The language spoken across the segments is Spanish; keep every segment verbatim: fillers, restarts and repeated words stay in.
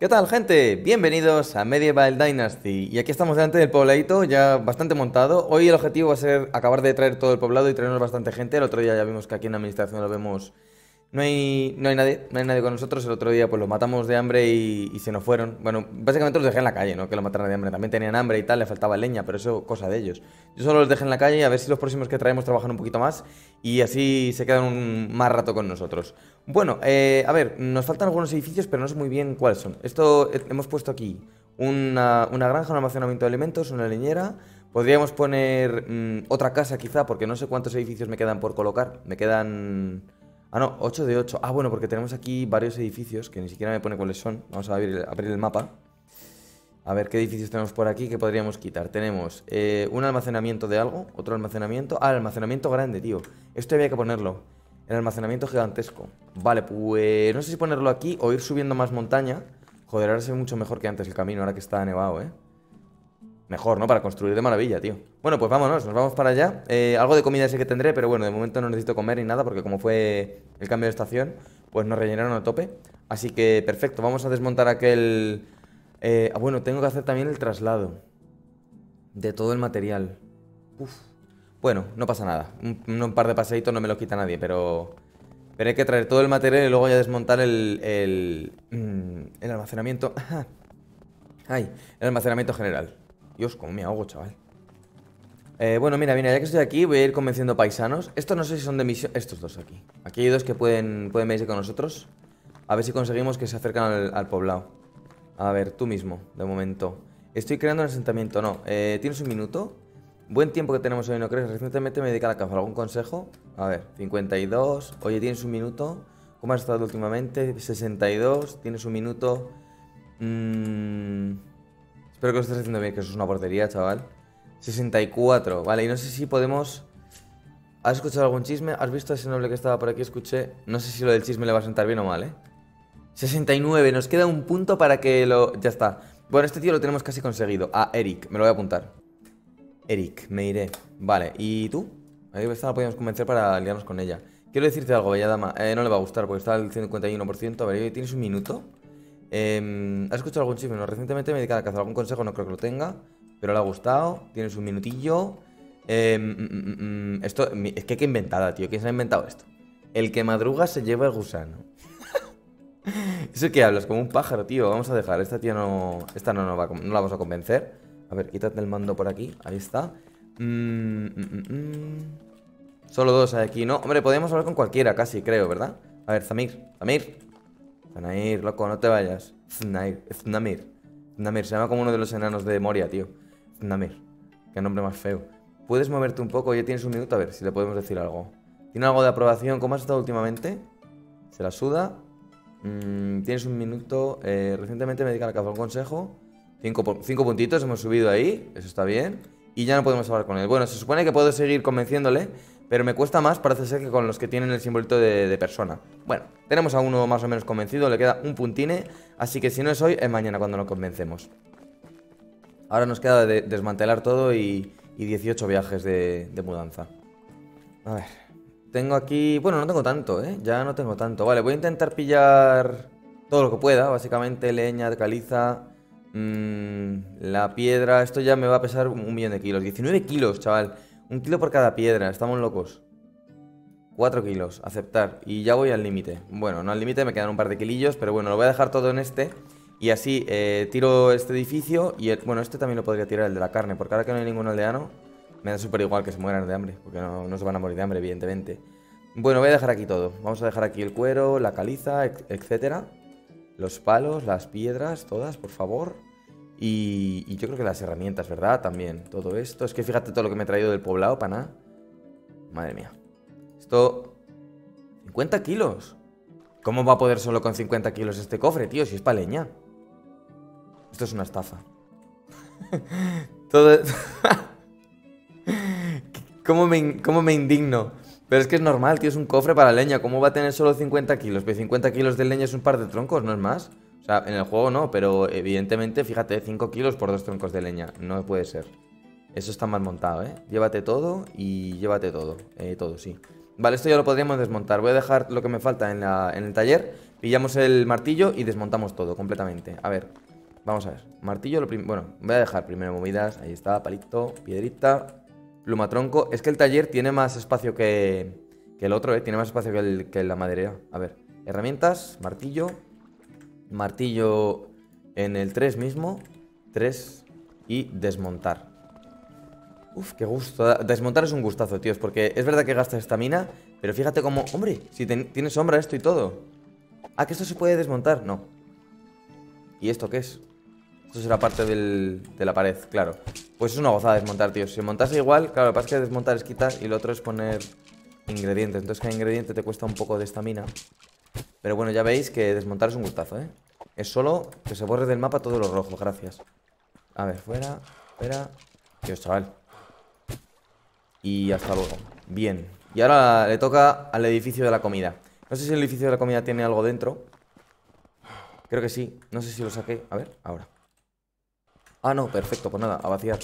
¿Qué tal, gente? Bienvenidos a Medieval Dynasty. Y aquí estamos delante del pobladito, ya bastante montado. Hoy el objetivo va a ser acabar de traer todo el poblado y traernos bastante gente. El otro día ya vimos que aquí en la administración lo vemos. No hay, no hay nadie, no hay nadie con nosotros. El otro día pues los matamos de hambre y, y se nos fueron. Bueno, básicamente los dejé en la calle, ¿no? Que los mataran de hambre. También tenían hambre y tal, le faltaba leña, pero eso cosa de ellos. Yo solo los dejé en la calle a ver si los próximos que traemos trabajan un poquito más y así se quedan un más rato con nosotros. Bueno, eh, a ver, nos faltan algunos edificios, pero no sé muy bien cuáles son. Esto eh, hemos puesto aquí una, una granja, un almacenamiento de alimentos, una leñera. Podríamos poner mmm, otra casa quizá, porque no sé cuántos edificios me quedan por colocar. Me quedan... Ah, no, ocho de ocho. Ah, bueno, porque tenemos aquí varios edificios que ni siquiera me pone cuáles son. Vamos a abrir, abrir el mapa. A ver qué edificios tenemos por aquí que podríamos quitar. Tenemos eh, un almacenamiento de algo, otro almacenamiento. Ah, el almacenamiento grande, tío. Esto había que ponerlo. El almacenamiento gigantesco. Vale, pues no sé si ponerlo aquí o ir subiendo más montaña. Joder, ahora se ve mucho mejor que antes el camino, ahora que está nevado, ¿eh? Mejor, ¿no? Para construir de maravilla, tío. Bueno, pues vámonos, nos vamos para allá. eh, Algo de comida sí que tendré, pero bueno, de momento no necesito comer ni nada porque como fue el cambio de estación, pues nos rellenaron a tope. Así que perfecto, vamos a desmontar aquel... Eh, ah, bueno, tengo que hacer también el traslado de todo el material. Uf. Bueno, no pasa nada. Un, un par de paseitos no me lo quita nadie, pero... Pero hay que traer todo el material y luego ya desmontar el... El, mm, el almacenamiento... Ay, el almacenamiento general. Dios, cómo me ahogo, chaval. Eh, bueno, mira, mira, ya que estoy aquí voy a ir convenciendo paisanos. Estos no sé si son de misión... Estos dos aquí. Aquí hay dos que pueden, pueden venirse con nosotros. A ver si conseguimos que se acerquen al, al poblado. A ver, tú mismo, de momento. Estoy creando un asentamiento, no. Eh, ¿Tienes un minuto? Buen tiempo que tenemos hoy, ¿no crees? Recientemente me dediqué a la caza. ¿Algún consejo? A ver, cincuenta y dos. Oye, ¿tienes un minuto? ¿Cómo has estado últimamente? sesenta y dos. ¿Tienes un minuto? Mmm... Espero que lo estés haciendo bien, que eso es una portería, chaval. sesenta y cuatro, vale, y no sé si podemos... ¿Has escuchado algún chisme? ¿Has visto a ese noble que estaba por aquí? Escuché... No sé si lo del chisme le va a sentar bien o mal, ¿eh? sesenta y nueve, nos queda un punto para que lo... Ya está. Bueno, este tío lo tenemos casi conseguido. Ah, Eric, me lo voy a apuntar. Eric, me iré. Vale, ¿y tú? Ahí esta la podíamos convencer para liarnos con ella. Quiero decirte algo, bella dama. Eh, no le va a gustar porque está al cincuenta y uno por ciento. A ver, ¿tienes un minuto? Eh, ¿Has escuchado algún chisme? No, recientemente me dediqué a la caza. ¿Algún consejo? No creo que lo tenga, pero le ha gustado. Tienes un minutillo. Eh, mm, mm, mm, esto es que qué inventada, tío. ¿Quién se ha inventado esto? El que madruga se lleva el gusano. ¿Eso qué hablas? Como un pájaro, tío. Vamos a dejar. Esta tía no... Esta no, no, va, no la vamos a convencer. A ver, quítate el mando por aquí. Ahí está. Mm, mm, mm, mm. Solo dos hay aquí, ¿no? Hombre, podemos hablar con cualquiera, casi, creo, ¿verdad? A ver, Zamir. Zamir. Zanair, loco, no te vayas. Znair, Znamir. Znamir, se llama como uno de los enanos de Moria, tío. Znamir. Qué nombre más feo. ¿Puedes moverte un poco? Ya tienes un minuto, a ver si le podemos decir algo. ¿Tiene algo de aprobación? ¿Cómo has estado últimamente? ¿Se la suda? Mm, tienes un minuto. Eh, recientemente me dediqué a la caza. ¿Un consejo? Cinco, cinco puntitos hemos subido ahí. Eso está bien. Y ya no podemos hablar con él. Bueno, se supone que puedo seguir convenciéndole, pero me cuesta más, parece ser, que con los que tienen el simbolito de, de persona. Bueno, tenemos a uno más o menos convencido, le queda un puntine, así que si no es hoy, es mañana cuando lo convencemos. Ahora nos queda de desmantelar todo y, y dieciocho viajes de, de mudanza. A ver, tengo aquí... Bueno, no tengo tanto, ¿eh? Ya no tengo tanto. Vale, voy a intentar pillar todo lo que pueda, básicamente leña, caliza... Mmm, la piedra, esto ya me va a pesar un millón de kilos. diecinueve kilos, chaval. Un kilo por cada piedra, estamos locos. cuatro kilos, aceptar. Y ya voy al límite. Bueno, no al límite, me quedan un par de kilillos, pero bueno, lo voy a dejar todo en este. Y así eh, tiro este edificio. Y el, bueno, este también lo podría tirar, el de la carne, porque ahora que no hay ningún aldeano, me da súper igual que se mueran de hambre, porque no, no se van a morir de hambre, evidentemente. Bueno, voy a dejar aquí todo. Vamos a dejar aquí el cuero, la caliza, etcétera. Los palos, las piedras, todas, por favor. Y, y yo creo que las herramientas, ¿verdad? También, todo esto. Es que fíjate todo lo que me he traído del poblado, para nada. Madre mía. Esto... cincuenta kilos. ¿Cómo va a poder solo con cincuenta kilos este cofre, tío? Si es pa' leña. Esto es una estafa. Todo... ¿Cómo me, cómo me indigno? Pero es que es normal, tío, es un cofre para leña. ¿Cómo va a tener solo cincuenta kilos? Pero cincuenta kilos de leña es un par de troncos, ¿no es más? O sea, en el juego no, pero evidentemente, fíjate, cinco kilos por dos troncos de leña. No puede ser. Eso está mal montado, ¿eh? Llévate todo y llévate todo. Eh, todo, sí. Vale, esto ya lo podríamos desmontar. Voy a dejar lo que me falta en, la, en el taller. Pillamos el martillo y desmontamos todo completamente. A ver, vamos a ver. Martillo, lo bueno, voy a dejar primero movidas. Ahí está, palito, piedrita, pluma tronco. Es que el taller tiene más espacio que, que el otro, ¿eh? Tiene más espacio que, el, que la maderera. A ver, herramientas, martillo. Martillo en el tres mismo. tres y desmontar. Uf, qué gusto. Desmontar es un gustazo, tíos, porque es verdad que gastas estamina, pero fíjate cómo... Hombre, si tiene sombra esto y todo. Ah, que esto se puede desmontar. No. ¿Y esto qué es? Esto será parte del, de la pared, claro. Pues es una gozada desmontar, tíos. Si montase igual, claro, lo que pasa es que desmontar es quitar y lo otro es poner ingredientes. Entonces cada ingrediente te cuesta un poco de estamina. Pero bueno, ya veis que desmontar es un gustazo, ¿eh? Es solo que se borre del mapa todo lo rojo, gracias. A ver, fuera, fuera. Dios, chaval. Y hasta luego. Bien. Y ahora le toca al edificio de la comida. No sé si el edificio de la comida tiene algo dentro. Creo que sí. No sé si lo saqué. A ver, ahora. Ah, no, perfecto. Pues nada, a vaciar.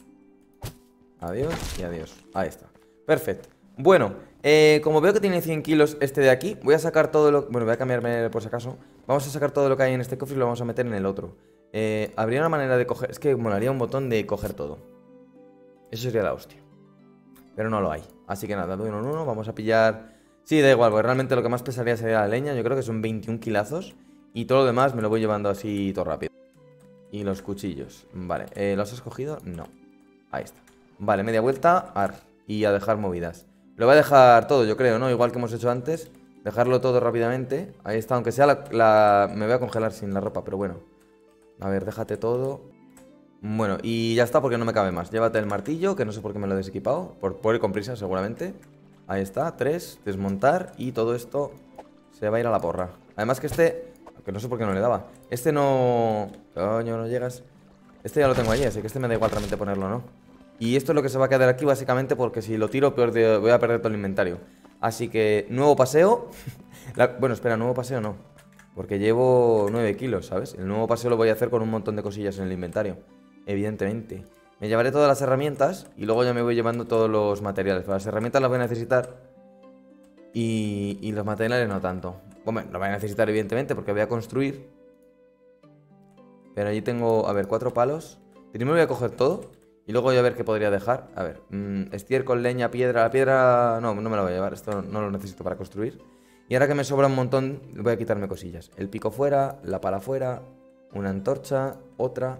Adiós y adiós. Ahí está. Perfecto. Bueno, eh, como veo que tiene cien kilos este de aquí, voy a sacar todo lo... Bueno, voy a cambiarme por si acaso. Vamos a sacar todo lo que hay en este cofre y lo vamos a meter en el otro. Eh, habría una manera de coger... Es que molaría un botón de coger todo. Eso sería la hostia. Pero no lo hay. Así que nada, de uno en uno. Vamos a pillar... Sí, da igual, porque realmente lo que más pesaría sería la leña. Yo creo que son veintiún kilazos. Y todo lo demás me lo voy llevando así todo rápido. Y los cuchillos. Vale, eh, ¿los has cogido? No. Ahí está. Vale, media vuelta. Ar. Y a dejar movidas. Lo voy a dejar todo, yo creo, ¿no? Igual que hemos hecho antes. Dejarlo todo rápidamente. Ahí está, aunque sea la, la... Me voy a congelar sin la ropa, pero bueno. A ver, déjate todo. Bueno, y ya está porque no me cabe más. Llévate el martillo, que no sé por qué me lo he desequipado. Por, por ir con prisa, seguramente. Ahí está, tres, desmontar. Y todo esto se va a ir a la porra. Además que este... Que no sé por qué no le daba. Este no... Coño, no llegas. Este ya lo tengo allí, así que este me da igual realmente ponerlo, ¿no? Y esto es lo que se va a quedar aquí básicamente porque si lo tiro peor de... voy a perder todo el inventario. Así que, nuevo paseo. la... Bueno, espera, nuevo paseo no. Porque llevo nueve kilos, ¿sabes? El nuevo paseo lo voy a hacer con un montón de cosillas en el inventario. Evidentemente. Me llevaré todas las herramientas y luego ya me voy llevando todos los materiales. Pero las herramientas las voy a necesitar y, y los materiales no tanto. Bueno, lo voy a necesitar evidentemente porque voy a construir. Pero allí tengo, a ver, cuatro palos. Primero voy a coger todo y luego voy a ver qué podría dejar. A ver, mmm, estiércol, leña, piedra. La piedra no, no me la voy a llevar, esto no lo necesito para construir. Y ahora que me sobra un montón, voy a quitarme cosillas. El pico fuera, la pala fuera, una antorcha, otra.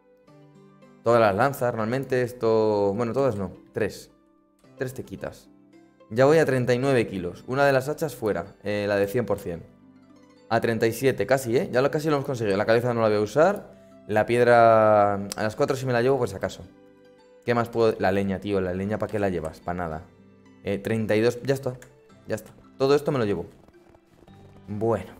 Todas las lanzas, realmente, esto... Bueno, todas no, tres. Tres te quitas. Ya voy a treinta y nueve kilos. Una de las hachas fuera, eh, la de cien por cien. A treinta y siete, casi, ¿eh? Ya lo, casi lo hemos conseguido. La cabeza no la voy a usar. La piedra... A las cuatro si me la llevo, pues acaso. ¿Qué más puedo...? La leña, tío. La leña, ¿para qué la llevas? Para nada. Eh, treinta y dos... Ya está. Ya está. Todo esto me lo llevo. Bueno.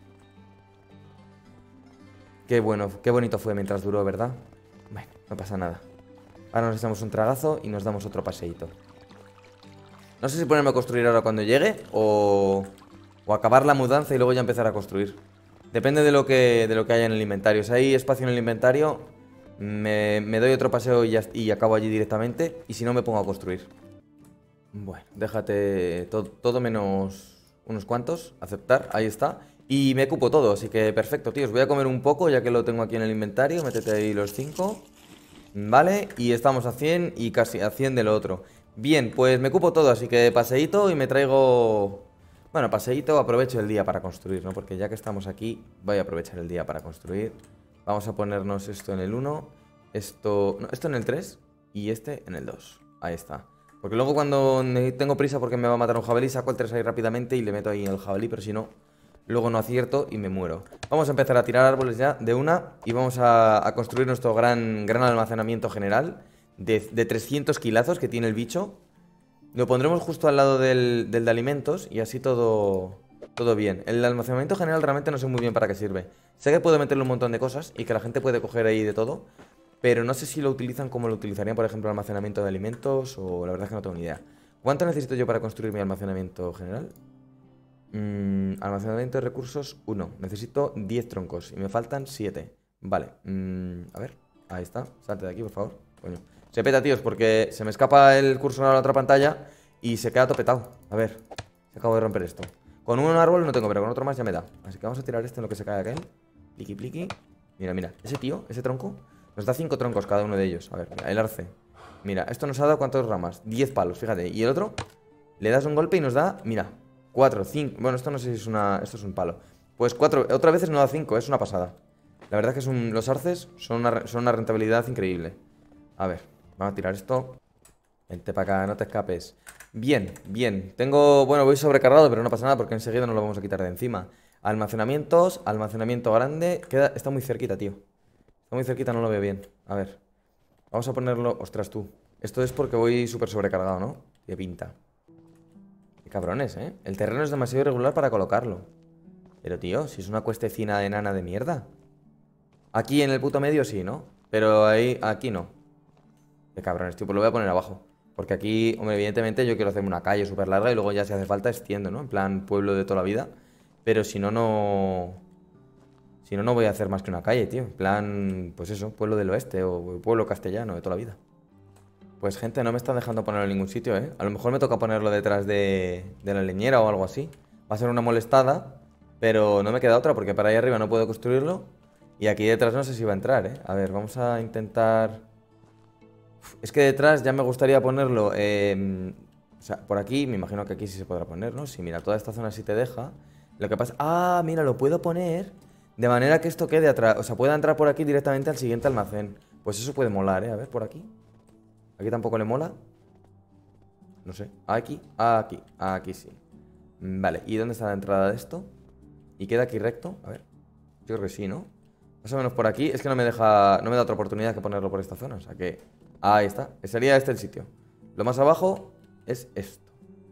Qué bueno. Qué bonito fue mientras duró, ¿verdad? Bueno, no pasa nada. Ahora nos echamos un tragazo y nos damos otro paseíto. No sé si ponerme a construir ahora cuando llegue o... O acabar la mudanza y luego ya empezar a construir. Depende de lo que, de lo que haya en el inventario. Si hay espacio en el inventario, me, me doy otro paseo y, ya, y acabo allí directamente. Y si no, me pongo a construir. Bueno, déjate to, todo menos unos cuantos. Aceptar, ahí está. Y me cupo todo, así que perfecto, tíos. Voy a comer un poco ya que lo tengo aquí en el inventario. Métete ahí los cinco. Vale, y estamos a cien y casi a cien de lo otro. Bien, pues me cupo todo, así que paseíto y me traigo... Bueno, paseíto, aprovecho el día para construir, ¿no? Porque ya que estamos aquí, voy a aprovechar el día para construir. Vamos a ponernos esto en el uno, esto... No, esto en el tres y este en el dos. Ahí está. Porque luego cuando tengo prisa porque me va a matar un jabalí, saco el tres ahí rápidamente y le meto ahí el jabalí, pero si no, luego no acierto y me muero. Vamos a empezar a tirar árboles ya de una y vamos a, a construir nuestro gran, gran almacenamiento general de, de trescientos kilazos que tiene el bicho. Lo pondremos justo al lado del, del de alimentos y así todo, todo bien. El almacenamiento general realmente no sé muy bien para qué sirve. Sé que puedo meterle un montón de cosas y que la gente puede coger ahí de todo, pero no sé si lo utilizan como lo utilizarían, por ejemplo, el almacenamiento de alimentos o la verdad es que no tengo ni idea. ¿Cuánto necesito yo para construir mi almacenamiento general? Mm, almacenamiento de recursos, uno. Necesito diez troncos y me faltan siete. Vale, mm, a ver, ahí está. Salte de aquí, por favor. Coño. Se peta, tíos, porque se me escapa el cursor a la otra pantalla y se queda topetado. A ver, se acabo de romper esto. Con un árbol no tengo, pero con otro más ya me da. Así que vamos a tirar este en lo que se cae aquel. Pliqui, pliqui. Mira, mira, ese tío, ese tronco, nos da cinco troncos cada uno de ellos. A ver, mira, el arce. Mira, esto nos ha dado ¿cuántas ramas? diez palos, fíjate. Y el otro, le das un golpe y nos da, mira, cuatro, cinco. Bueno, esto no sé si es una... Esto es un palo. Pues cuatro, otras veces nos da cinco, es una pasada. La verdad es que es un... los arces son una, son una rentabilidad increíble. A ver, vamos a tirar esto. Vente para acá, no te escapes. Bien, bien. Tengo... Bueno, voy sobrecargado, pero no pasa nada porque enseguida nos lo vamos a quitar de encima. Almacenamientos, almacenamiento grande. Queda... Está muy cerquita, tío. Está muy cerquita, no lo veo bien. A ver. Vamos a ponerlo... Ostras, tú. Esto es porque voy súper sobrecargado, ¿no? Qué pinta. Qué cabrones, ¿eh? El terreno es demasiado irregular para colocarlo. Pero, tío, si es una cuestecina enana de mierda. Aquí en el puto medio sí, ¿no? Pero ahí... Aquí no. Qué cabrones, tío. Pues lo voy a poner abajo. Porque aquí, hombre, evidentemente yo quiero hacerme una calle súper larga y luego ya si hace falta extiendo, ¿no? En plan pueblo de toda la vida. Pero si no, no... Si no, no voy a hacer más que una calle, tío. En plan, pues eso, pueblo del oeste o pueblo castellano de toda la vida. Pues gente, no me están dejando ponerlo en ningún sitio, ¿eh? A lo mejor me toca ponerlo detrás de, de la leñera o algo así. Va a ser una molestada, pero no me queda otra porque para ahí arriba no puedo construirlo. Y aquí detrás no sé si va a entrar, ¿eh? A ver, vamos a intentar... Uf, es que detrás ya me gustaría ponerlo... Eh, o sea, por aquí, me imagino que aquí sí se podrá poner, ¿no? Sí, mira, toda esta zona sí te deja. Lo que pasa... Ah, mira, lo puedo poner de manera que esto quede atrás. O sea, pueda entrar por aquí directamente al siguiente almacén. Pues eso puede molar, ¿eh? A ver, por aquí. ¿Aquí tampoco le mola? No sé. Aquí, aquí, aquí sí. Vale, ¿y dónde está la entrada de esto? ¿Y queda aquí recto? A ver. Yo creo que sí, ¿no? Más o menos por aquí. Es que no me deja... No me da otra oportunidad que ponerlo por esta zona. O sea que... Ahí está. Sería este el sitio. Lo más abajo es esto.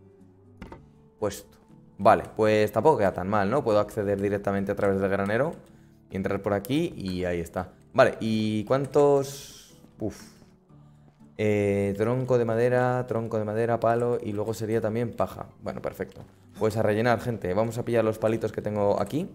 Puesto. Vale, pues tampoco queda tan mal, ¿no? Puedo acceder directamente a través del granero y entrar por aquí y ahí está. Vale, ¿y cuántos...? Uf. Eh, tronco de madera, tronco de madera, palo y luego sería también paja. Bueno, perfecto. Pues a rellenar, gente. Vamos a pillar los palitos que tengo aquí.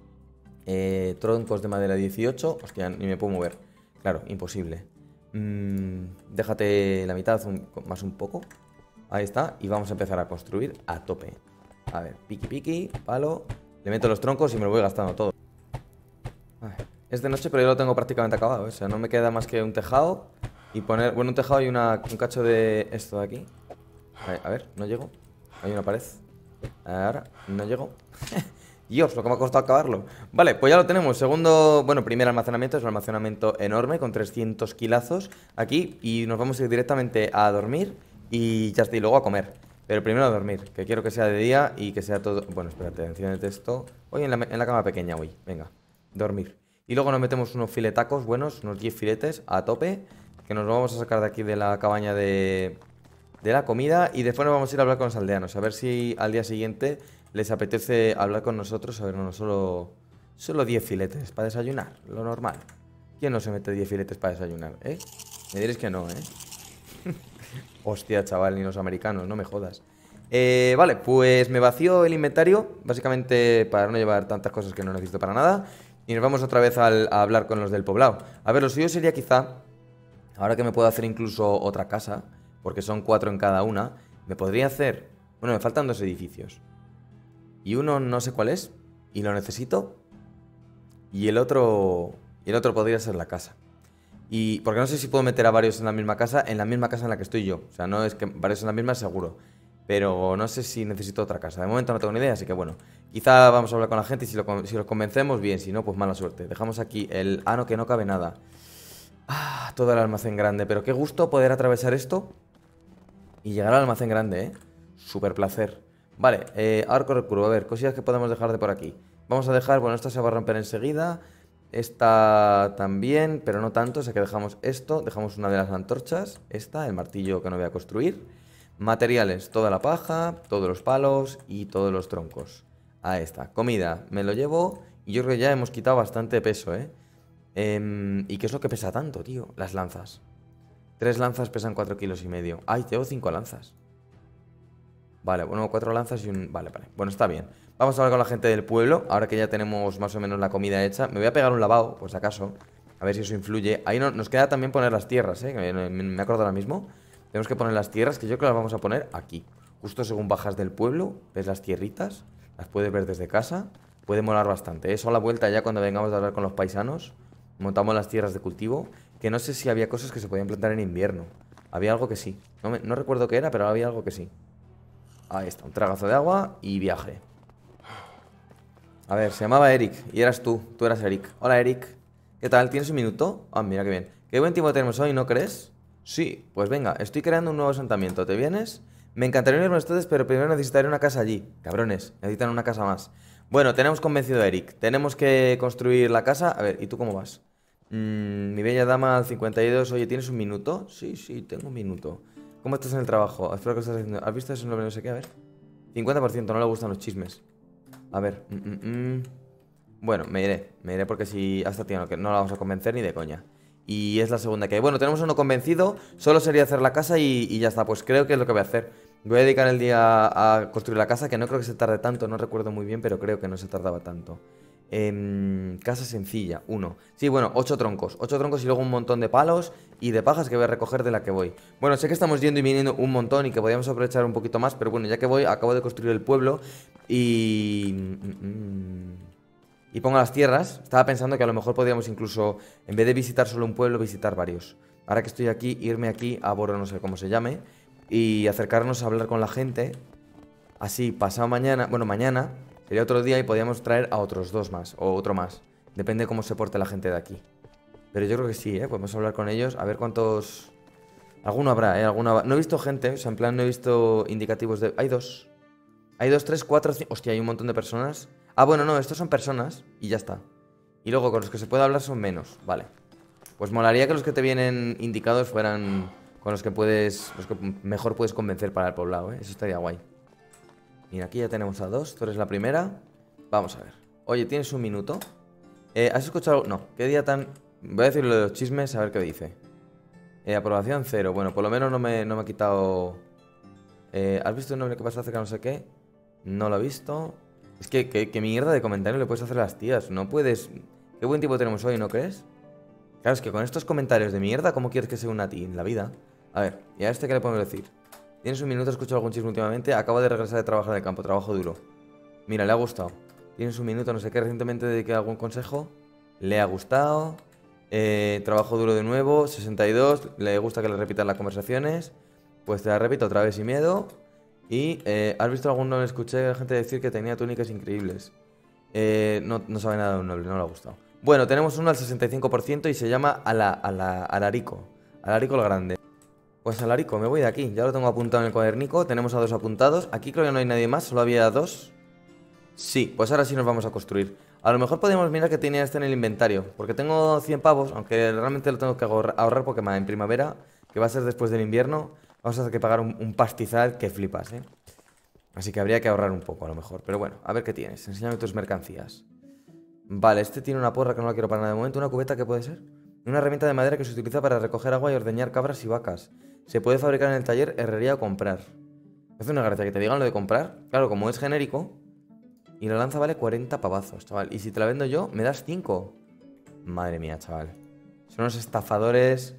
Eh, troncos de madera dieciocho. Hostia, ni me puedo mover. Claro, imposible. Mm, déjate la mitad, un, más un poco. Ahí está. Y vamos a empezar a construir a tope. A ver, piqui piqui, palo. Le meto los troncos y me lo voy gastando todo. Ay, es de noche, pero yo lo tengo prácticamente acabado, ¿eh? O sea, no me queda más que un tejado y poner... Bueno, un tejado y una, un cacho de esto de aquí. A ver, a ver, no llego. Hay una pared. Ahora, no llego. Dios, lo que me ha costado acabarlo. Vale, pues ya lo tenemos. Segundo, bueno, primer almacenamiento. Es un almacenamiento enorme con trescientos kilazos aquí. Y nos vamos a ir directamente a dormir y ya está, y luego a comer. Pero primero a dormir, que quiero que sea de día y que sea todo... Bueno, espérate, enciéndete esto. Hoy en la, en la cama pequeña, hoy. Venga, dormir. Y luego nos metemos unos filetacos buenos, unos diez filetes a tope, que nos lo vamos a sacar de aquí de la cabaña de, de la comida. Y después nos vamos a ir a hablar con los aldeanos, a ver si al día siguiente les apetece hablar con nosotros. A ver, no, solo, solo diez filetes para desayunar, lo normal. ¿Quién no se mete diez filetes para desayunar, eh? Me diréis que no, ¿eh? Hostia, chaval, ni los americanos, no me jodas. Eh, vale, pues me vacío el inventario, básicamente para no llevar tantas cosas que no necesito para nada. Y nos vamos otra vez al, a hablar con los del poblado. A ver, lo suyo sería quizá, ahora que me puedo hacer incluso otra casa, porque son cuatro en cada una, me podría hacer... Bueno, me faltan dos edificios. Y uno no sé cuál es, y lo necesito. Y el otro... Y el otro podría ser la casa. Y porque no sé si puedo meter a varios en la misma casa, en la misma casa en la que estoy yo. O sea, no es que varios en la misma, seguro. Pero no sé si necesito otra casa. De momento no tengo ni idea, así que bueno. Quizá vamos a hablar con la gente y si, lo, si los convencemos, bien. Si no, pues mala suerte. Dejamos aquí el... Ah, no, que no cabe nada. Ah, todo el almacén grande. Pero qué gusto poder atravesar esto y llegar al almacén grande, ¿eh? Súper placer. Vale, eh, arco recurvo. A ver, cosillas que podemos dejar de por aquí. Vamos a dejar... Bueno, esta se va a romper enseguida. Esta también, pero no tanto, o sea que dejamos esto, dejamos una de las antorchas, esta, el martillo que no voy a construir. Materiales, toda la paja, todos los palos y todos los troncos. Ahí está, comida, me lo llevo y yo creo que ya hemos quitado bastante peso, ¿eh? eh ¿Y qué es lo que pesa tanto, tío? Las lanzas. Tres lanzas pesan cuatro kilos y medio. ¡Ay, tengo cinco lanzas! Vale, bueno, cuatro lanzas y un... Vale, vale, bueno, está bien. Vamos a hablar con la gente del pueblo, ahora que ya tenemos más o menos la comida hecha. Me voy a pegar un lavado, por si acaso, a ver si eso influye. Ahí no, nos queda también poner las tierras, ¿eh? Que me, me acuerdo ahora mismo. Tenemos que poner las tierras, que yo creo que las vamos a poner aquí. Justo según bajas del pueblo, ves las tierritas. Las puedes ver desde casa. Puede molar bastante. Eso a la vuelta ya cuando vengamos a hablar con los paisanos. Montamos las tierras de cultivo. Que no sé si había cosas que se podían plantar en invierno. Había algo que sí. No, me, no recuerdo qué era, pero había algo que sí. Ahí está, un tragazo de agua y viaje. A ver, se llamaba Eric y eras tú. Tú eras Eric. Hola, Eric. ¿Qué tal? ¿Tienes un minuto? Ah, mira qué bien. ¿Qué buen tiempo tenemos hoy, no crees? Sí, pues venga, estoy creando un nuevo asentamiento. ¿Te vienes? Me encantaría unirme a ustedes, pero primero necesitaré una casa allí. Cabrones, necesitan una casa más. Bueno, tenemos convencido a Eric. Tenemos que construir la casa. A ver, ¿y tú cómo vas? Mm, mi bella dama al cincuenta y dos. Oye, ¿tienes un minuto? Sí, sí, tengo un minuto. ¿Cómo estás en el trabajo? Espero que estás haciendo... ¿Has visto eso en lo que no sé qué? A ver. cincuenta por ciento, no le gustan los chismes. A ver. Mm, mm, mm. Bueno, me iré. Me iré porque si hasta tío no, que no la vamos a convencer ni de coña. Y es la segunda que hay. Bueno, tenemos uno convencido. Solo sería hacer la casa y, y ya está. Pues creo que es lo que voy a hacer. Voy a dedicar el día a construir la casa, que no creo que se tarde tanto. No recuerdo muy bien, pero creo que no se tardaba tanto. Eh, casa sencilla, uno. Sí, bueno, ocho troncos. Ocho troncos y luego un montón de palos y de pajas que voy a recoger de la que voy. Bueno, sé que estamos yendo y viniendo un montón y que podríamos aprovechar un poquito más, pero bueno, ya que voy, acabo de construir el pueblo y... Y pongo las tierras. Estaba pensando que a lo mejor podríamos incluso, en vez de visitar solo un pueblo, visitar varios. Ahora que estoy aquí, irme aquí a Boro, no sé cómo se llame, y acercarnos a hablar con la gente. Así, pasado mañana, bueno, mañana sería otro día y podríamos traer a otros dos más, o otro más. Depende de cómo se porte la gente de aquí. Pero yo creo que sí, ¿eh? Podemos hablar con ellos, a ver cuántos... Alguno habrá, ¿eh? Alguno... No he visto gente, o sea, en plan no he visto indicativos de... Hay dos. Hay dos, tres, cuatro, cinco... Hostia, hay un montón de personas. Ah, bueno, no, estos son personas y ya está. Y luego con los que se puede hablar son menos, vale. Pues molaría que los que te vienen indicados fueran con los que puedes... Los que mejor puedes convencer para el poblado, ¿eh? Eso estaría guay. Mira, aquí ya tenemos a dos. Tú eres la primera. Vamos a ver. Oye, ¿tienes un minuto? Eh, ¿Has escuchado? No. ¿Qué día tan...? Voy a decirlo de los chismes, a ver qué dice. Eh, aprobación cero. Bueno, por lo menos no me, no me ha quitado... Eh, ¿Has visto un nombre que pasa acerca no sé qué? No lo he visto. Es que, que, que mierda de comentario le puedes hacer a las tías. No puedes... Qué buen tiempo tenemos hoy, ¿no crees? Claro, es que con estos comentarios de mierda, ¿cómo quieres que sea una a ti en la vida? A ver, ¿y a este qué le podemos decir? ¿Tienes un minuto? ¿Has escuchado algún chisme últimamente? Acabo de regresar de trabajar de campo, trabajo duro. Mira, le ha gustado. ¿Tienes un minuto? No sé qué, recientemente dediqué algún consejo. Le ha gustado. Eh, trabajo duro de nuevo, sesenta y dos. Le gusta que le repitan las conversaciones. Pues te la repito otra vez sin miedo. Y, eh, ¿has visto algún noble? Escuché a la gente decir que tenía túnicas increíbles. Eh, no, no sabe nada de un noble, no le ha gustado. Bueno, tenemos uno al sesenta y cinco por ciento y se llama Ala, Ala, Alarico. Alarico el Grande. Pues Alarico, me voy de aquí. Ya lo tengo apuntado en el cuadernico. Tenemos a dos apuntados. Aquí creo que no hay nadie más, solo había dos. Sí, pues ahora sí nos vamos a construir. A lo mejor podemos mirar que tenía este en el inventario. Porque tengo cien pavos, aunque realmente lo tengo que ahorrar porque en primavera, que va a ser después del invierno, vamos a tener que pagar un, un pastizal que flipas, ¿eh? Así que habría que ahorrar un poco a lo mejor. Pero bueno, a ver qué tienes. Enséñame tus mercancías. Vale, este tiene una porra que no la quiero para nada de momento. ¿Una cubeta qué puede ser? Una herramienta de madera que se utiliza para recoger agua y ordeñar cabras y vacas. Se puede fabricar en el taller, herrería o comprar. ¿Me hace una gracia que te digan lo de comprar? Claro, como es genérico. Y la lanza vale cuarenta pavazos, chaval. Y si te la vendo yo, me das cinco. Madre mía, chaval. Son unos estafadores...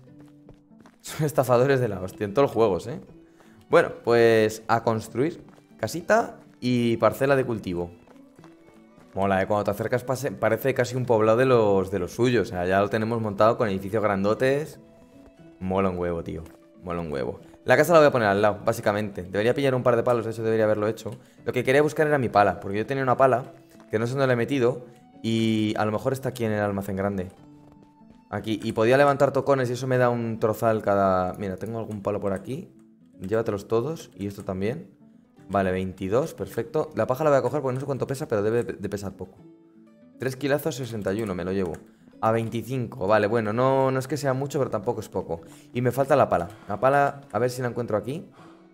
Son estafadores de la hostia en todos los juegos, ¿eh? Bueno, pues a construir. Casita y parcela de cultivo. Mola, ¿eh? Cuando te acercas parece casi un poblado de los, de los suyos. O sea, ya lo tenemos montado con edificios grandotes. Mola un huevo, tío. Mola un huevo. La casa la voy a poner al lado, básicamente. Debería pillar un par de palos, de hecho debería haberlo hecho. Lo que quería buscar era mi pala, porque yo tenía una pala que no sé dónde la he metido. Y a lo mejor está aquí en el almacén grande. Aquí, y podía levantar tocones y eso me da un trozal cada... Mira, tengo algún palo por aquí. Llévatelos todos, y esto también. Vale, veintidós, perfecto. La paja la voy a coger porque no sé cuánto pesa, pero debe de pesar poco. tres kilazos, sesenta y uno, me lo llevo. A veinticinco, vale, bueno, no, no es que sea mucho, pero tampoco es poco. Y me falta la pala. La pala, a ver si la encuentro aquí.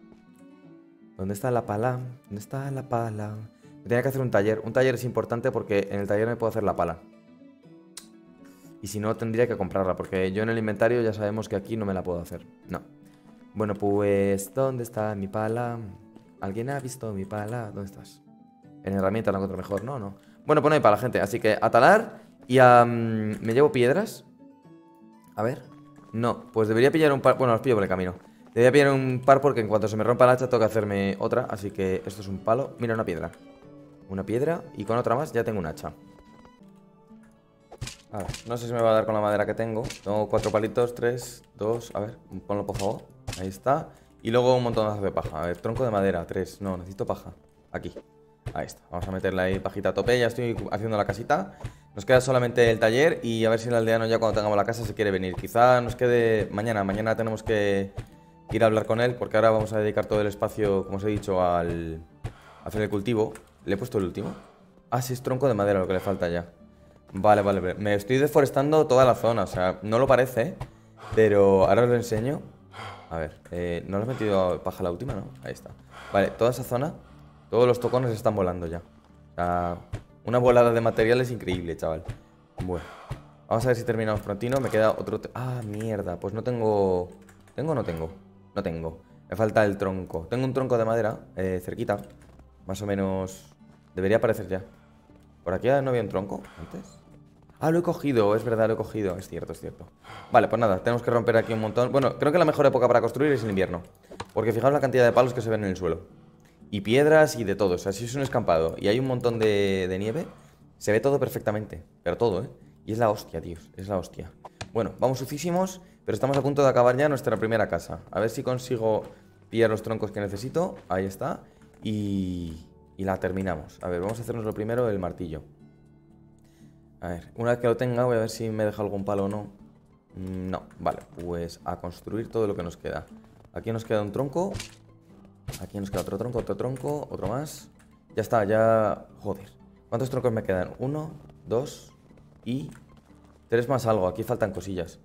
¿Dónde está la pala? ¿Dónde está la pala? Me tenía que hacer un taller. Un taller es importante porque en el taller me puedo hacer la pala. Y si no, tendría que comprarla, porque yo en el inventario ya sabemos que aquí no me la puedo hacer. No. Bueno, pues, ¿dónde está mi pala? ¿Alguien ha visto mi pala? ¿Dónde estás? En herramienta la encuentro mejor, ¿no? No. Bueno, pues no hay pala, gente. Así que a talar y a... Um, ¿me llevo piedras? A ver. No, pues debería pillar un par... Bueno, los pillo por el camino. Debería pillar un par porque en cuanto se me rompa la hacha tengo que hacerme otra. Así que esto es un palo. Mira, una piedra. Una piedra y con otra más ya tengo un hacha. A ver, no sé si me va a dar con la madera que tengo. Tengo cuatro palitos, tres, dos, a ver, ponlo por favor. Ahí está. Y luego un montón de paja. A ver, tronco de madera, tres. No, necesito paja. Aquí. Ahí está. Vamos a meterle ahí pajita a tope. Ya estoy haciendo la casita. Nos queda solamente el taller y a ver si el aldeano ya cuando tengamos la casa se quiere venir. Quizá nos quede mañana. Mañana tenemos que ir a hablar con él porque ahora vamos a dedicar todo el espacio, como os he dicho, al a hacer el cultivo. ¿Le he puesto el último? Ah, sí, es tronco de madera lo que le falta ya. Vale, vale, me estoy deforestando toda la zona. O sea, no lo parece, pero ahora os lo enseño. A ver, eh, ¿no le he metido paja la última, no? Ahí está. Vale, toda esa zona, todos los tocones están volando ya. O sea, una volada de materiales increíble, chaval. Bueno, vamos a ver si terminamos prontino. Me queda otro... Ah, mierda, pues no tengo... ¿Tengo o no tengo? No tengo. Me falta el tronco. Tengo un tronco de madera, eh, cerquita. Más o menos... Debería aparecer ya. ¿Por aquí no había un tronco antes? Ah, lo he cogido, es verdad, lo he cogido. Es cierto, es cierto. Vale, pues nada, tenemos que romper aquí un montón. Bueno, creo que la mejor época para construir es el invierno. Porque fijaos la cantidad de palos que se ven en el suelo. Y piedras y de todo. O sea, si es un escampado y hay un montón de, de nieve, se ve todo perfectamente. Pero todo, ¿eh? Y es la hostia, tíos. Es la hostia. Bueno, vamos sucísimos, pero estamos a punto de acabar ya nuestra primera casa. A ver si consigo pillar los troncos que necesito. Ahí está. Y... Y la terminamos. A ver, vamos a hacernos lo primero el martillo. A ver, una vez que lo tenga, voy a ver si me deja algún palo o no. No, vale, pues a construir todo lo que nos queda. Aquí nos queda un tronco. Aquí nos queda otro tronco, otro tronco, otro más. Ya está, ya... Joder. ¿Cuántos troncos me quedan? Uno, dos y... Tres más algo, aquí faltan cosillas.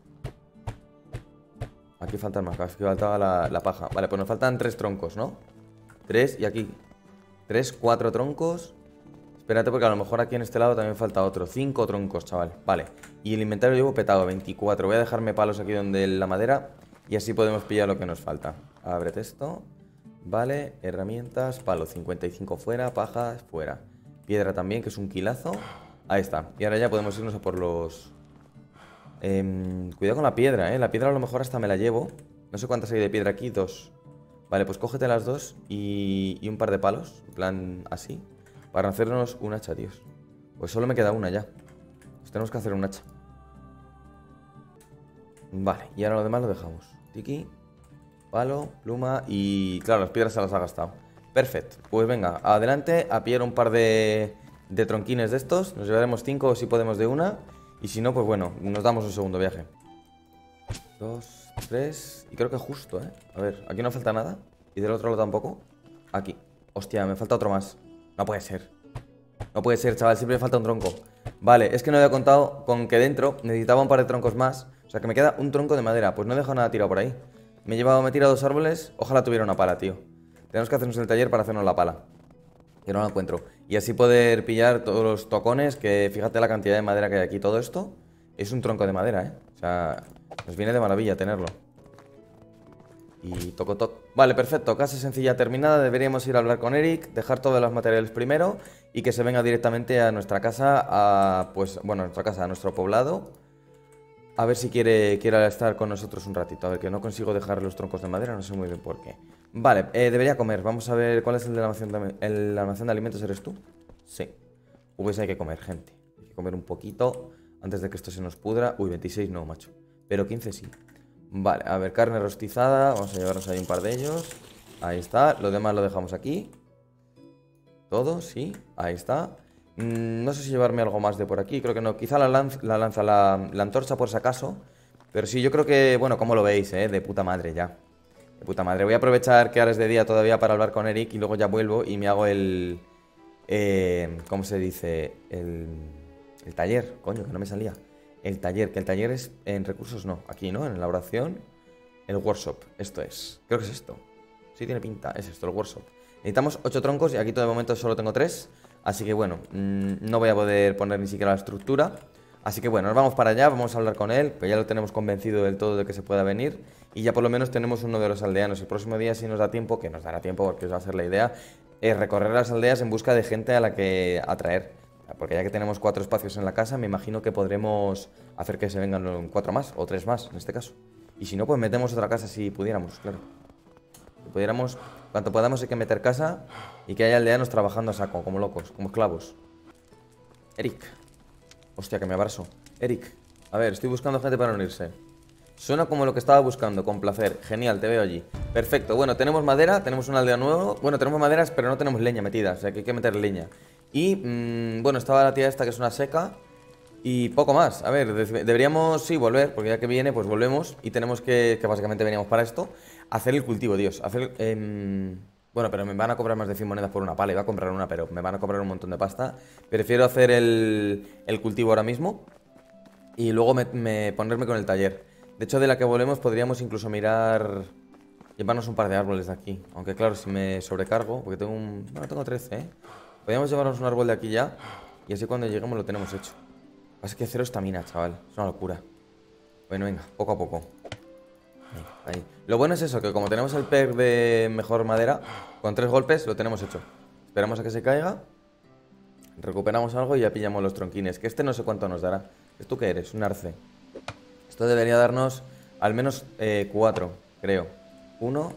Aquí faltan más, aquí faltaba la, la paja. Vale, pues nos faltan tres troncos, ¿no? Tres y aquí... Tres, cuatro troncos. Espérate porque a lo mejor aquí en este lado también falta otro. Cinco troncos, chaval. Vale. Y el inventario llevo petado, veinticuatro. Voy a dejarme palos aquí donde la madera y así podemos pillar lo que nos falta. Ábrete esto. Vale. Herramientas, palo. cincuenta y cinco fuera, paja fuera. Piedra también, que es un kilazo. Ahí está. Y ahora ya podemos irnos a por los... Eh, cuidado con la piedra, ¿eh? La piedra a lo mejor hasta me la llevo. No sé cuántas hay de piedra aquí. Dos. Vale, pues cógete las dos y, y un par de palos, en plan así, para hacernos un hacha, tíos. Pues solo me queda una ya. Pues tenemos que hacer un hacha. Vale, y ahora lo demás lo dejamos. Tiki, palo, pluma y... Claro, las piedras se las ha gastado. Perfecto, pues venga, adelante a pillar un par de, de tronquines de estos. Nos llevaremos cinco si podemos de una. Y si no, pues bueno, nos damos un segundo viaje. Dos... Tres, y creo que justo, ¿eh? A ver, aquí no falta nada. Y del otro lado tampoco. Aquí, hostia, me falta otro más. No puede ser. No puede ser, chaval, siempre me falta un tronco. Vale, es que no había contado con que dentro necesitaba un par de troncos más. O sea que me queda un tronco de madera. Pues no he dejado nada tirado por ahí. Me he llevado, me he tirado dos árboles. Ojalá tuviera una pala, tío. Tenemos que hacernos el taller para hacernos la pala. Que no la encuentro. Y así poder pillar todos los tocones. Que fíjate la cantidad de madera que hay aquí. Todo esto es un tronco de madera, ¿eh? O sea... Nos viene de maravilla tenerlo. Y toco toc. Vale, perfecto, casa sencilla terminada. Deberíamos ir a hablar con Eric, dejar todos los materiales primero y que se venga directamente a nuestra casa, a, pues, bueno, a nuestra casa, a nuestro poblado. A ver si quiere, quiere estar con nosotros un ratito. A ver, que no consigo dejar los troncos de madera, no sé muy bien por qué. Vale, eh, debería comer. Vamos a ver cuál es el de almacén de, el almacén de alimentos. ¿Eres tú? Sí. Pues hay que comer, gente. Hay que comer un poquito antes de que esto se nos pudra. Uy, veintiséis no, macho. Pero quince sí. Vale, a ver, carne rostizada. Vamos a llevarnos ahí un par de ellos. Ahí está, lo demás lo dejamos aquí. Todo, sí, ahí está. mm, No sé si llevarme algo más de por aquí. Creo que no, quizá la, lanza, la, lanza, la, la antorcha por si acaso. Pero sí, yo creo que, bueno, como lo veis, eh, de puta madre ya. De puta madre, voy a aprovechar que ahora es de día todavía para hablar con Eric. Y luego ya vuelvo y me hago el... Eh, ¿Cómo se dice? El, el taller, coño, que no me salía. El taller, que el taller es en recursos, no, aquí, ¿no? En elaboración, el workshop, esto es. Creo que es esto. Sí tiene pinta, es esto, el workshop. Necesitamos ocho troncos y aquí todo de momento solo tengo tres. Así que bueno, mmm, no voy a poder poner ni siquiera la estructura. Así que bueno, nos vamos para allá, vamos a hablar con él, que ya lo tenemos convencido del todo de que se pueda venir. Y ya por lo menos tenemos uno de los aldeanos. El próximo día, si nos da tiempo, que nos dará tiempo porque va a ser la idea, es recorrer las aldeas en busca de gente a la que atraer. Porque ya que tenemos cuatro espacios en la casa, me imagino que podremos hacer que se vengan cuatro más, o tres más, en este caso. Y si no, pues metemos otra casa si pudiéramos, claro. Si pudiéramos, Cuanto podamos hay que meter casa y que haya aldeanos trabajando a saco, como locos, como esclavos. Eric. Hostia, que me abrazo. Eric. A ver, estoy buscando gente para unirse. Suena como lo que estaba buscando, con placer. Genial, te veo allí. Perfecto, bueno, tenemos madera, tenemos una aldea nueva. Bueno, tenemos maderas, pero no tenemos leña metida, o sea que hay que meter leña. Y, mmm, bueno, estaba la tía esta que es una seca. Y poco más, a ver, de deberíamos, sí, volver, porque ya que viene, pues volvemos. Y tenemos que, que básicamente veníamos para esto, hacer el cultivo, Dios. Hacer, eh, bueno, pero me van a cobrar más de cien monedas por una pala. Iba a comprar una, pero me van a cobrar un montón de pasta. Prefiero hacer el, el cultivo ahora mismo y luego me, me ponerme con el taller. De hecho, de la que volvemos podríamos incluso mirar, llevarnos un par de árboles de aquí. Aunque claro, si me sobrecargo, porque tengo un... Bueno, tengo trece, ¿eh? Podríamos llevarnos un árbol de aquí ya, y así cuando lleguemos lo tenemos hecho. Pasa que cero estamina, chaval. Es una locura. Bueno, venga, poco a poco. Ahí, ahí. Lo bueno es eso, que como tenemos el perk de mejor madera, con tres golpes lo tenemos hecho. Esperamos a que se caiga, recuperamos algo y ya pillamos los tronquines. Que este no sé cuánto nos dará. ¿Esto qué eres? Un arce. Esto debería darnos al menos eh, cuatro, creo. Uno,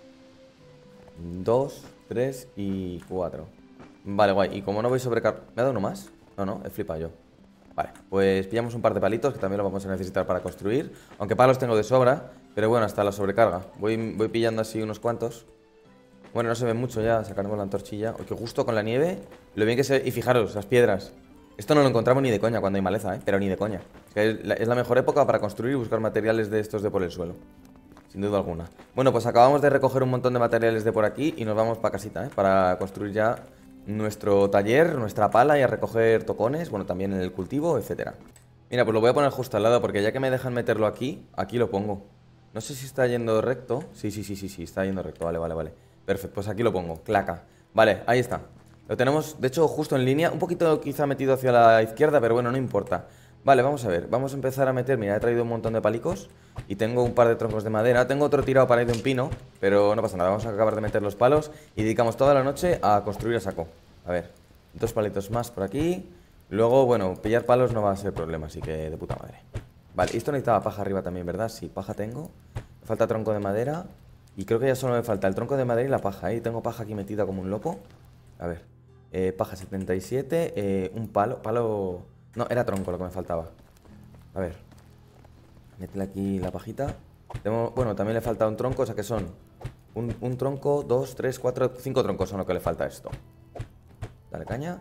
dos, tres y cuatro. Vale, guay. Y como no voy sobrecargado... ¿Me ha dado uno más? No, no, he flipado yo. Vale, pues pillamos un par de palitos que también lo vamos a necesitar para construir. Aunque palos tengo de sobra, pero bueno, hasta la sobrecarga. Voy, voy pillando así unos cuantos. Bueno, no se ve mucho ya, sacaremos la antorchilla. Que justo con la nieve, lo bien que se... Y fijaros, las piedras. Esto no lo encontramos ni de coña cuando hay maleza, ¿eh? Pero ni de coña. Es la, es la mejor época para construir y buscar materiales de estos de por el suelo. Sin duda alguna. Bueno, pues acabamos de recoger un montón de materiales de por aquí y nos vamos para casita, ¿eh? Para construir ya nuestro taller, nuestra pala y a recoger tocones, bueno, también en el cultivo, etcétera. Mira, pues lo voy a poner justo al lado porque ya que me dejan meterlo aquí, aquí lo pongo. No sé si está yendo recto. Sí, sí, sí, sí, sí, está yendo recto. Vale, vale, vale. Perfecto, pues aquí lo pongo, claca. Vale, ahí está. Lo tenemos, de hecho, justo en línea. Un poquito quizá metido hacia la izquierda, pero bueno, no importa. Vale, vamos a ver, vamos a empezar a meter. Mira, he traído un montón de palicos y tengo un par de troncos de madera. Tengo otro tirado para ir de un pino, pero no pasa nada. Vamos a acabar de meter los palos y dedicamos toda la noche a construir a saco. A ver, dos palitos más por aquí. Luego, bueno, pillar palos no va a ser problema, así que de puta madre. Vale, esto necesitaba paja arriba también, ¿verdad? Sí, paja tengo. Me falta tronco de madera. Y creo que ya solo me falta el tronco de madera y la paja, ¿eh? Tengo paja aquí metida como un loco. A ver, eh, paja setenta y siete, eh, un palo, palo... No, era tronco lo que me faltaba. A ver, métele aquí la pajita. Tengo... Bueno, también le falta un tronco, o sea que son un, un tronco, dos, tres, cuatro, cinco troncos son lo que le falta a esto. Dale caña.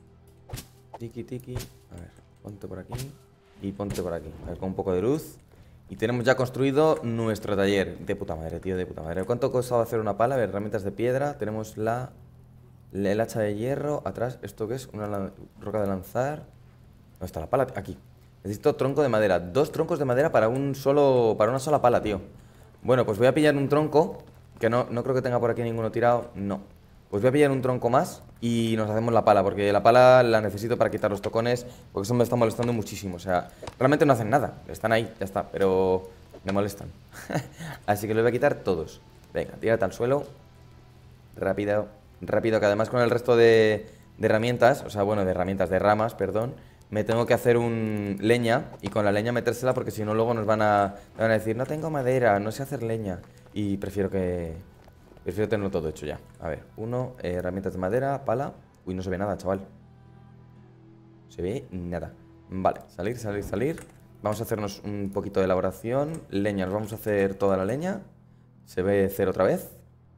Tiki, tiki. A ver, ponte por aquí y ponte por aquí. A ver, con un poco de luz. Y tenemos ya construido nuestro taller. De puta madre, tío, de puta madre. ¿Cuánto costaba hacer una pala? A ver, herramientas de piedra. Tenemos la... el hacha de hierro. Atrás, ¿esto qué es? Una roca de lanzar. ¿Dónde está la pala? Aquí. Necesito tronco de madera. Dos troncos de madera para un solo... para una sola pala, tío. Bueno, pues voy a pillar un tronco. Que no, no creo que tenga por aquí ninguno tirado. No. Pues voy a pillar un tronco más y nos hacemos la pala, porque la pala la necesito para quitar los tocones, porque eso me está molestando muchísimo. O sea, realmente no hacen nada, están ahí, ya está, pero me molestan. Así que los voy a quitar todos. Venga, tírate al suelo. Rápido, rápido, que además con el resto de, de herramientas, o sea, bueno, de herramientas, de ramas, perdón, me tengo que hacer un leña y con la leña metérsela, porque si no luego nos van a, me van a decir, no tengo madera, no sé hacer leña. Y prefiero que... Prefiero tenerlo todo hecho ya. A ver, uno, eh, herramientas de madera, pala. Uy, no se ve nada, chaval. No se ve nada. Vale, salir, salir, salir. Vamos a hacernos un poquito de elaboración. Leña, nos vamos a hacer toda la leña. Se ve cero otra vez.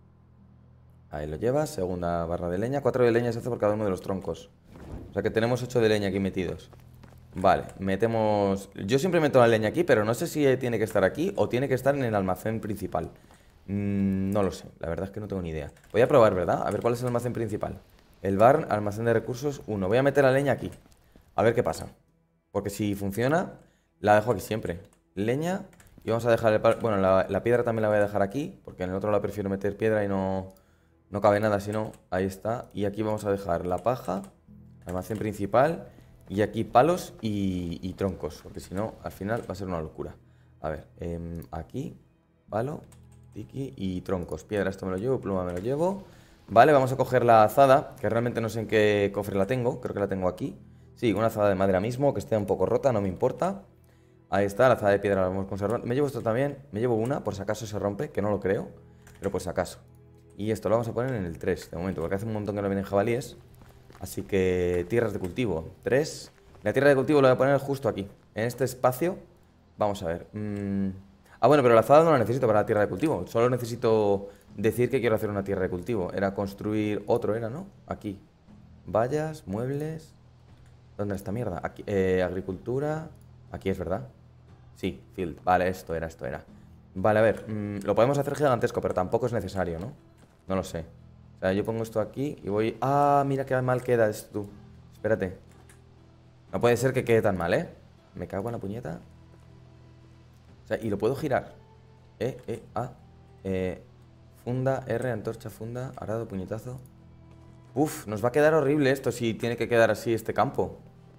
Ahí lo llevas, segunda barra de leña. Cuatro de leña se hace por cada uno de los troncos. O sea que tenemos ocho de leña aquí metidos. Vale, metemos... Yo siempre meto la leña aquí, pero no sé si tiene que estar aquí o tiene que estar en el almacén principal. No lo sé, la verdad es que no tengo ni idea. Voy a probar, ¿verdad? A ver cuál es el almacén principal. El bar, almacén de recursos uno. Voy a meter la leña aquí. A ver qué pasa. Porque si funciona, la dejo aquí siempre. Leña. Y vamos a dejar el... Bueno, la, la piedra también la voy a dejar aquí, porque en el otro lado prefiero meter piedra y no, no cabe nada, si no. Ahí está. Y aquí vamos a dejar la paja, almacén principal. Y aquí palos y, y troncos, porque si no, al final va a ser una locura. A ver, eh, aquí, palo... Tiki y troncos. Piedra, esto me lo llevo, pluma me lo llevo. Vale, vamos a coger la azada, que realmente no sé en qué cofre la tengo. Creo que la tengo aquí. Sí, una azada de madera mismo, que esté un poco rota, no me importa. Ahí está, la azada de piedra la vamos a conservar. Me llevo esto también, me llevo una, por si acaso se rompe, que no lo creo, pero por si acaso. Y esto lo vamos a poner en el tres, de momento, porque hace un montón que no vienen jabalíes. Así que tierras de cultivo, tres. La tierra de cultivo la voy a poner justo aquí, en este espacio. Vamos a ver. Mm. Ah, bueno, pero la azada no la necesito para la tierra de cultivo. Solo necesito decir que quiero hacer una tierra de cultivo. Era construir otro, era, ¿no? Aquí. Vallas, muebles. ¿Dónde está esta mierda? Aquí, eh, agricultura. Aquí es, ¿verdad? Sí, field. Vale, esto era, esto era. Vale, a ver. Mmm, lo podemos hacer gigantesco, pero tampoco es necesario, ¿no? No lo sé. O sea, yo pongo esto aquí y voy... Ah, mira qué mal queda esto, tú. Espérate. No puede ser que quede tan mal, ¿eh? Me cago en la puñeta. O sea, y lo puedo girar. E, E, A. Eh, funda, R, antorcha, funda, arado, puñetazo. Uf, nos va a quedar horrible esto si tiene que quedar así este campo.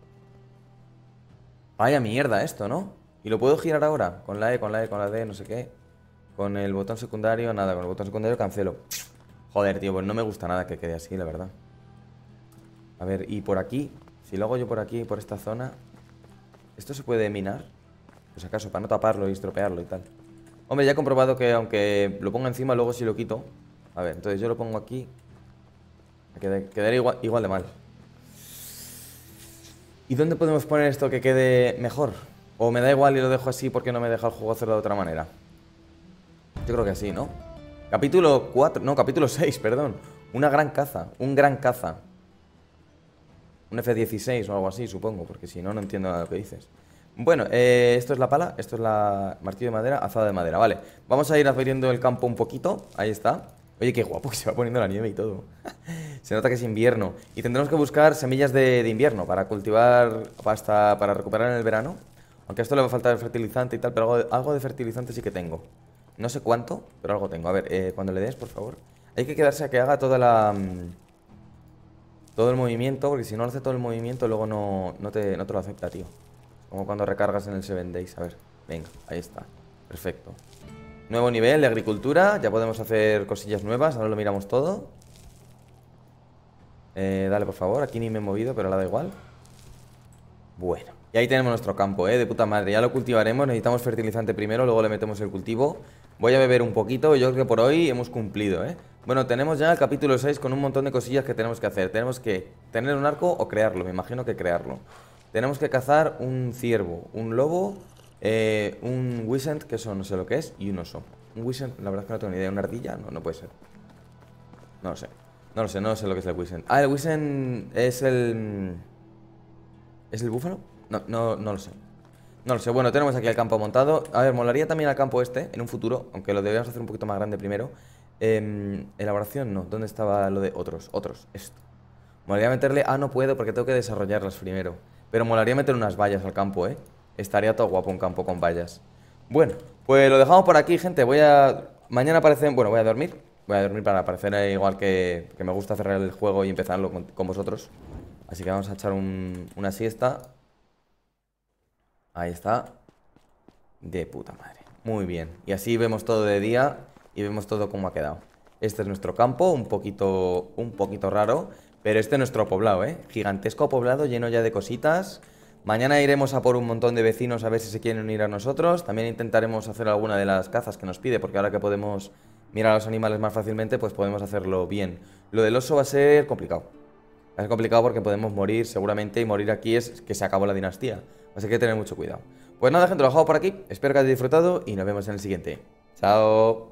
Vaya mierda esto, ¿no? Y lo puedo girar ahora. Con la E, con la E, con la D, no sé qué. Con el botón secundario, nada. Con el botón secundario cancelo. Joder, tío, pues no me gusta nada que quede así, la verdad. A ver, y por aquí. Si lo hago yo por aquí, por esta zona. ¿Esto se puede minar? Pues acaso, para no taparlo y estropearlo y tal. Hombre, ya he comprobado que aunque lo ponga encima, luego sí lo quito. A ver, entonces yo lo pongo aquí. Quedaría igual, igual de mal. ¿Y dónde podemos poner esto que quede mejor? ¿O me da igual y lo dejo así porque no me deja el juego hacerlo de otra manera? Yo creo que así, ¿no? Capítulo cuatro, no, capítulo seis, perdón. Una gran caza, un gran caza. Un F dieciséis o algo así, supongo, porque si no, no entiendo nada de lo que dices. Bueno, eh, esto es la pala, esto es la martillo de madera, azada de madera, vale. Vamos a ir abriendo el campo un poquito, ahí está. Oye, qué guapo que se va poniendo la nieve y todo. Se nota que es invierno. Y tendremos que buscar semillas de, de invierno para cultivar, hasta para recuperar en el verano. Aunque a esto le va a faltar el fertilizante y tal, pero algo de, algo de fertilizante sí que tengo. No sé cuánto, pero algo tengo. A ver, eh, cuando le des, por favor. Hay que quedarse a que haga toda la... Mmm, todo el movimiento, porque si no lo hace todo el movimiento, luego no, no, te, no te lo acepta, tío. Como cuando recargas en el seven days. A ver, venga, ahí está. Perfecto. Nuevo nivel de agricultura. Ya podemos hacer cosillas nuevas. Ahora lo miramos todo. Eh, dale, por favor. Aquí ni me he movido, pero la da igual. Bueno. Y ahí tenemos nuestro campo, ¿eh? De puta madre. Ya lo cultivaremos. Necesitamos fertilizante primero, luego le metemos el cultivo. Voy a beber un poquito. Yo creo que por hoy hemos cumplido, ¿eh? Bueno, tenemos ya el capítulo seis con un montón de cosillas que tenemos que hacer. Tenemos que tener un arco o crearlo. Me imagino que crearlo. Tenemos que cazar un ciervo, un lobo, eh, un wisent, que eso no sé lo que es, y un oso. Un wisent, la verdad es que no tengo ni idea. ¿Una ardilla? No, no puede ser. No lo sé. No lo sé, no sé lo que es el wisent. Ah, el wisent es el... ¿Es el búfalo? No, no, no lo sé. No lo sé. Bueno, tenemos aquí el campo montado. A ver, molaría también el campo este en un futuro, aunque lo deberíamos hacer un poquito más grande primero. Eh, elaboración, no. ¿Dónde estaba lo de otros? Otros, esto. Molaría meterle... Ah, no puedo porque tengo que desarrollarlas primero. Pero molaría meter unas vallas al campo, ¿eh? Estaría todo guapo un campo con vallas. Bueno, pues lo dejamos por aquí, gente. Voy a... Mañana aparecen... Bueno, voy a dormir. Voy a dormir para aparecer igual que, que me gusta cerrar el juego y empezarlo con, con vosotros. Así que vamos a echar un, una siesta. Ahí está. De puta madre. Muy bien. Y así vemos todo de día y vemos todo cómo ha quedado. Este es nuestro campo, un poquito, un poquito raro. Pero este es nuestro poblado, ¿eh? Gigantesco poblado lleno ya de cositas. Mañana iremos a por un montón de vecinos a ver si se quieren unir a nosotros. También intentaremos hacer alguna de las cazas que nos pide, porque ahora que podemos mirar a los animales más fácilmente, pues podemos hacerlo bien. Lo del oso va a ser complicado. Va a ser complicado porque podemos morir seguramente, y morir aquí es que se acabó la dinastía. Así que hay que tener mucho cuidado. Pues nada, gente, lo dejamos por aquí. Espero que hayáis disfrutado y nos vemos en el siguiente. Chao.